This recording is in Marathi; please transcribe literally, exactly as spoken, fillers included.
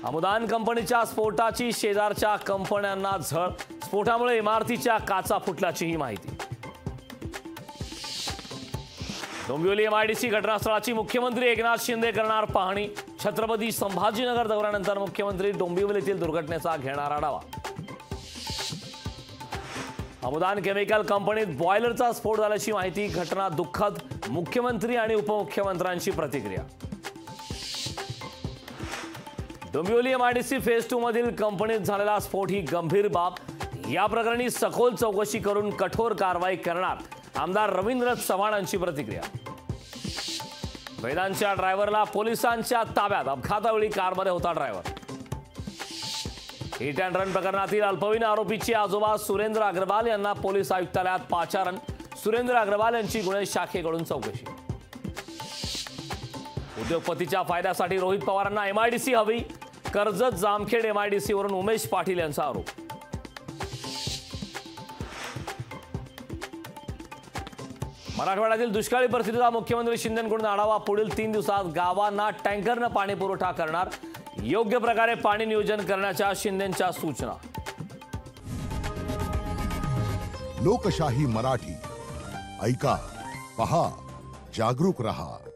अमुदान कंपनीच्या स्फोटाची शेजारच्या कंपन्यांना झळ, स्फोटामुळे इमारतीच्या काचा फुटल्याची ही माहिती। डोंबिवली एमआयडीसी घटनास्थळाची मुख्यमंत्री एकनाथ शिंदे करणार पाहणी, छत्रपती संभाजीनगर दौऱ्यानंतर मुख्यमंत्री डोंबिवलीतील दुर्घटनेचा घेणार आढावा। अमुदान केमिकल कंपनीत बॉयलरचा स्फोट झाल्याची माहिती, घटना दुःखद, मुख्यमंत्री आणि उपमुख्यमंत्र्यांची प्रतिक्रिया। डोंबिवली एमआयडीसी फेज टू मधील कंपनीत झालेला स्फोट ही गंभीर बाब, या प्रकरणी सखोल चौकशी करून कठोर कारवाई करणार, आमदार रवींद्र चव्हाणांची प्रतिक्रिया। वेदांच्या ड्रायव्हरला पोलिसांच्या ताब्यात, अपघातावेळी कारमध्ये होता ड्रायव्हर। हिट अँड रन प्रकरणातील अल्पवयीन आरोपीचे आजोबा सुरेंद्र अग्रवाल यांना पोलीस आयुक्तालयात पाचारण, सुरेंद्र अग्रवाल यांची गुन्हे शाखेकडून चौकशी। उद्योगपतीच्या फायद्यासाठी रोहित पवारांना एमआयडीसी हवी, कर्जत जामखेड एमआयडीसीवरून उमेश पाटील यांचा आरोप। मराठवाड्यातील दुष्काळी परिस्थितीचा मुख्यमंत्री शिंदेंकडून आढावा, पुढील तीन दिवसात गावांना टँकरनं पाणी पुरवठा करणार, योग्य प्रकारे पाणी नियोजन करण्याच्या शिंदेंच्या सूचना। लोकशाही मराठी ऐका, पहा, जागरूक रहा।